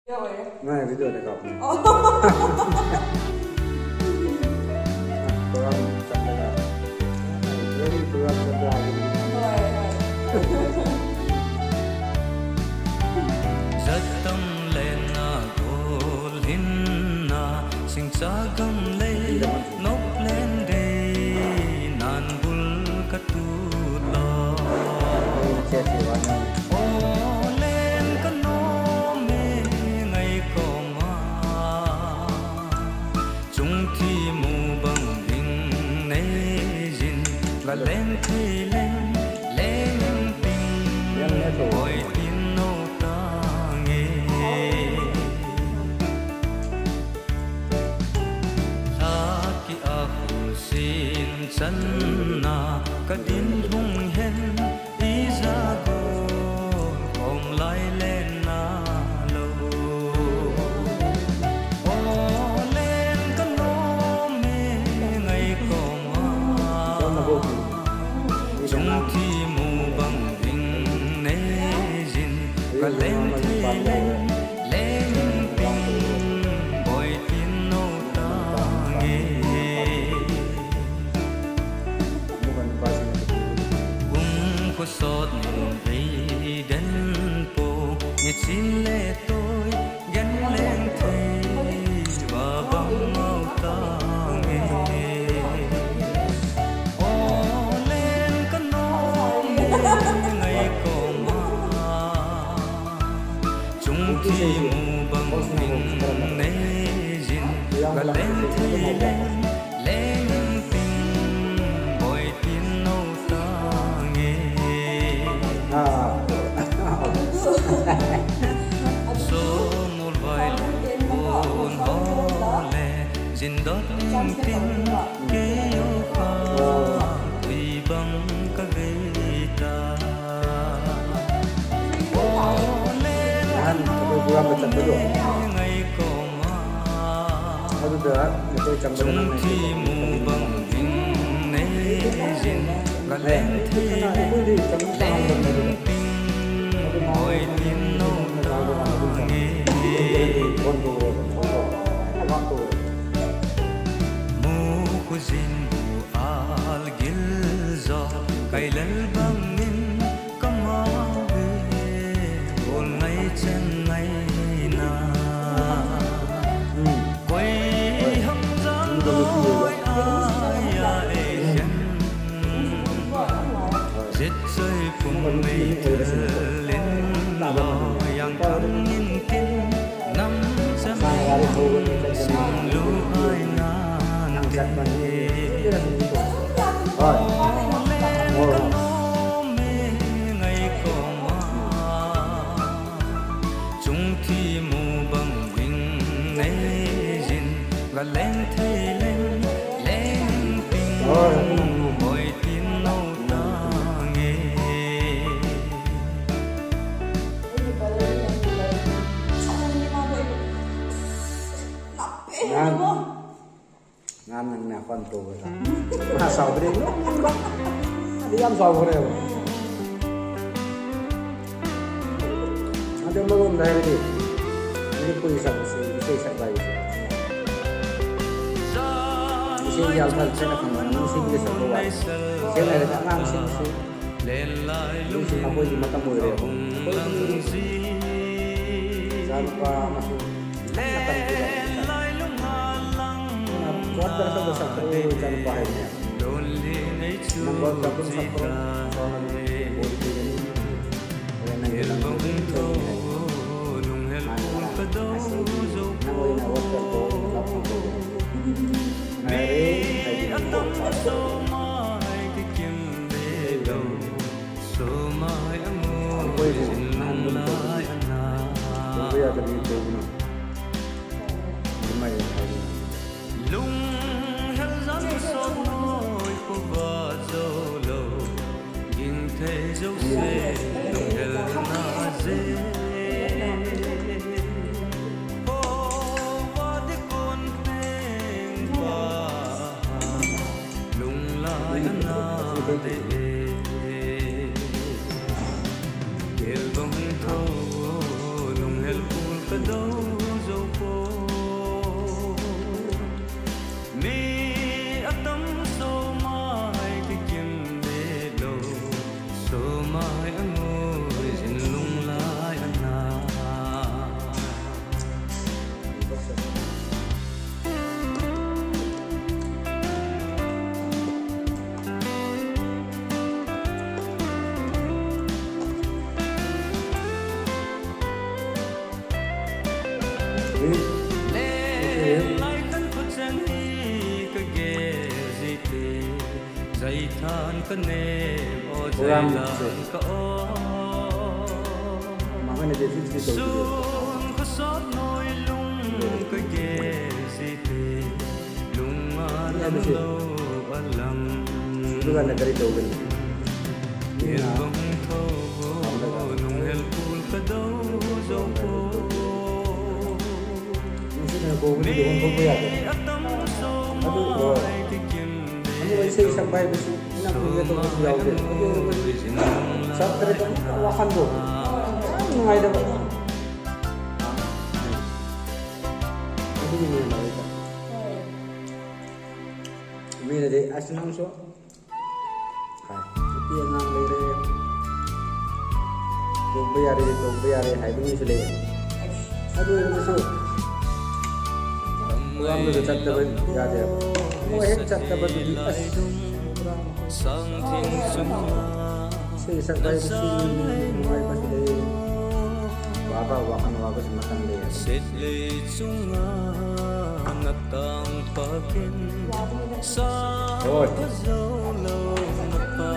Này video này gặp này. Rất tâm lên cô linh sinh ra gầm lấy nốc lên đây nan bul katu lo ô lên cái nó mê ngày có mà chúng khi mù bằng hình này dinh là lên thì lên tình gọi tin nô ta nghe tha ki aku sin chân na ka din hung hen ý ra cô không lại lên na lo ô lên cái nó mê ngày có mà chúng khi mù bằng hình này dinh cả lên thì lên tình gọi tin nô ta nghe có sót vì đến phố nhật xin lệ tôi gắn lên thầy và bóng màu ta nghe ô lên cái nó ngày có mà chúng khi mù bằng hình này dinh và lên thầy lên tình gọi tin nô ta số một vài buồn ho lệ dình đốt tin kế yêu pha tùy bằng các gây ta ô lên ngày có mà chúng khi mù bằng hình này dình và lên thì lên hỏi tin nô ta nghe mù của dinh mù al gil gió cây lel băng in cầm áo về hồn ngày chân ngày na quay hâm dáng đôi ai ai chân giết rơi cùng mây thơ lên lò yang thắm nhìn kinh năm trăm xin lưu ai ngàn thế lên con nó mê ngày có mà chúng khi mù bằng hình này dinh và lên thì lên tình gọi tin nô ta nghe ngan nang kon to ta sao đi đi ăn sao rồi ada belum dah ini ini puisi saya isi yang kan saya nak kemana isi dia sebuah saya ada tak ngang isi isi apa di mata murid jangan lupa masuk Kuat terasa satu jangan bahaya. Membuat gabung satu soalan politik ini. Yang lung hel rắn sốt nôi cô vợ dâu lâu nhìn thấy dấu dê lung hel na dê ô vợ đi con tên qua lung lại na dê hel bông thâu lung hel buồn cả đôi dâu phố mi tâm số mai cái kiếm để đâu số mai anh ngồi trên lung lại anh na lại thân phật chân hi cái ghê gì thế dây than cái nề ở dây lan có xuân có sót nỗi lung cái ghê gì thế lung anh lâu anh lặng yên bóng thâu nung hel pul cái đâu dâu phố Ano say sampai besi ina punya tu jauh dia. Saat terdekat awakan tu. Mengai dapat. Itu ni yang mereka. Bila dia asal so. Itu yang nang lere. Tu biar hai bunyi sele. Aduh ini so. Orang tu cakap apa dia. Mua hết chặt cả bờ biển sang thiên sung xây sang đây besi mulai besi deh bapa wakan wakas makan deh sedle sunga natang pakin sa zolo napa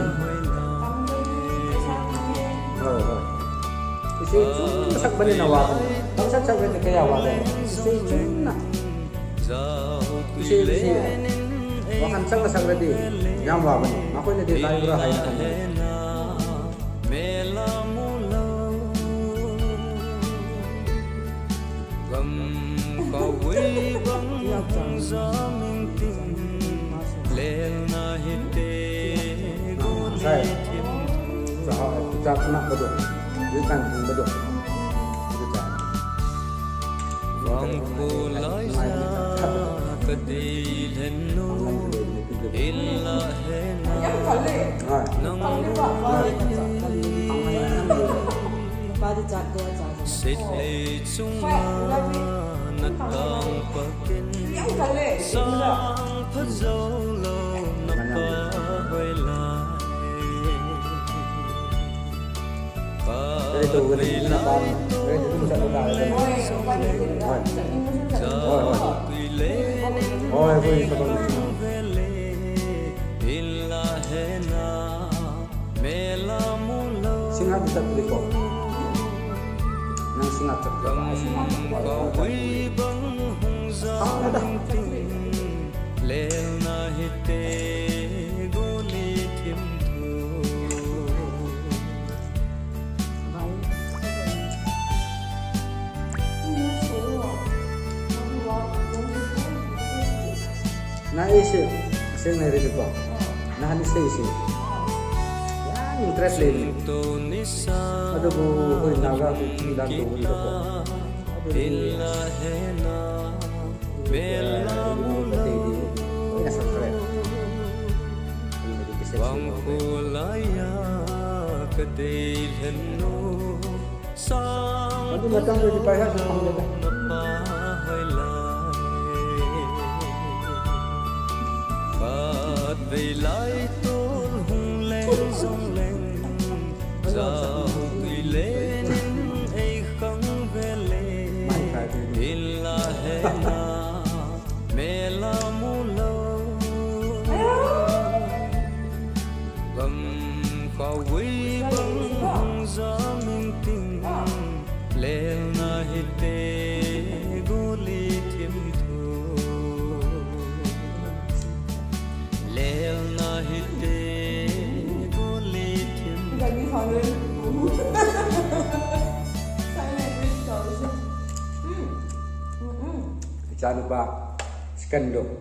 isi sak bani nawakan sak bani kaya wakan isi cuna isi wakan sang sang tadi yang apa ni? Aku ini di lain berahai kan? Saya, saya nak betul, bukan betul. Singa bisa beli kok. Nang singa cepat. Nah isi, saya nari juga. Nah ini saya isi. Ya, interest lagi. Aduh bu, kau naga tu tidak tu itu kok. Aduh macam tu dipayah sama mereka. Về lại tôn hùng lên dòng lên giờ tùy lên ấy không về lên thì là hết na mẹ là mu lâu gầm khao quý bóng hùng gió mình tình lên na hết tê gô ly thiêm Jangan lupa scan dong.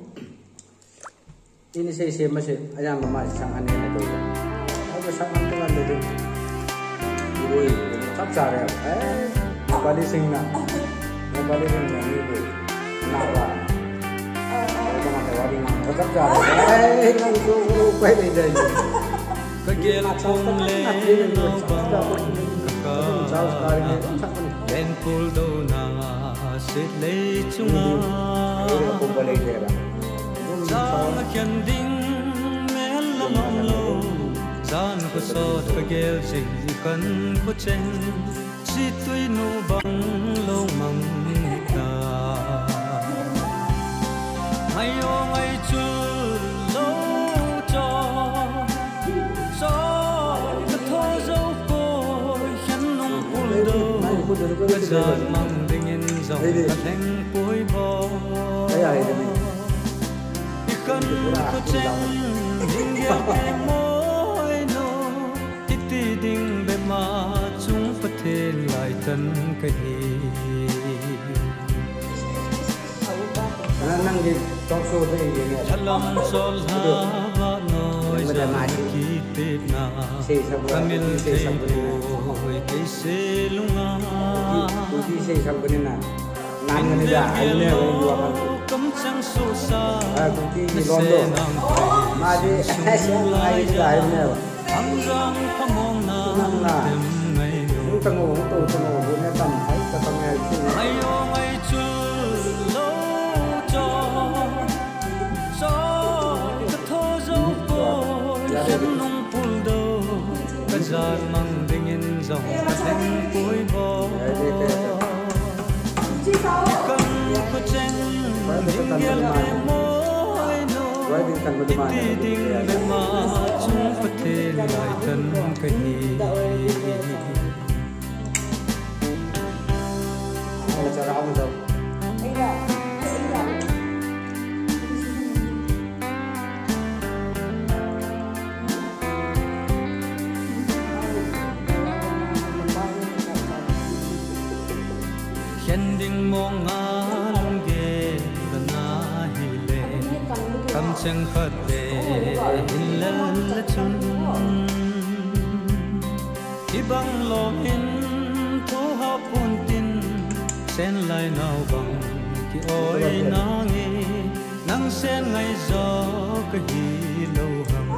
Ini saya masih ayam mama sangan ini tu. Aku sangan tu ada tu. Ibu, tak cari. Nepali singna ni nawa sama tewari mang tetap jalan nang tu quay đi đây kagel pong le no bang ka len pul do na sit le chunga Zang kyan ding mel la long lo Zan ko sot kagel jing kan ko chen si tui nu bang lo mang na Ayo ngai chu lo cho so ka tho zo ko khan nong pul do ka zan mang ding in zong ka theng poi bo Ikan ko chen ding ya ke moi no iti ding be ma chung pathen lai tan ka hi nang di talk show đây gì Chalam sol ha va noi ja ki te na kamil te hoi te se lunga Kuti say somebody na nang nila ay na yung kam chang so sa Kuti Londo Madi ay na ang rang pamong na tem ngai Yung tango na tam ay katangay ayo ngai chu lo cho so ka tho zo ko yan nong pul do ka jar mang ding in zong ka theng poi bo kan ko chen ding ya ke moi no iti ding be ma chung pathen lai tan ka hi Cara kamu tahu Ding mong ngalong ge na hile kam chang khat de hilal la chun ibang lo hin to ha pun tin sen lai nau bang ki oi na nge nang sen ngai zo ka hi lo ham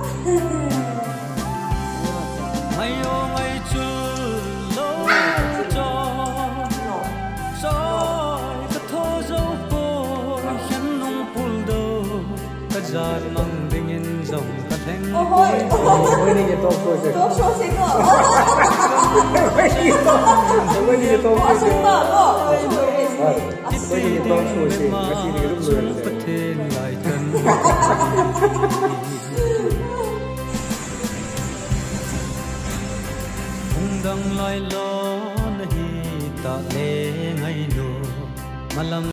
mai o ngai chu lo cho Zat mang ding in zong ka theng Ini ni talk show sih. Talk show sih kok. Ini talk show sih. Ini talk show sih. Masih di rumah pathen lai tan Hung dang lai lo nahi ta le ngai no malam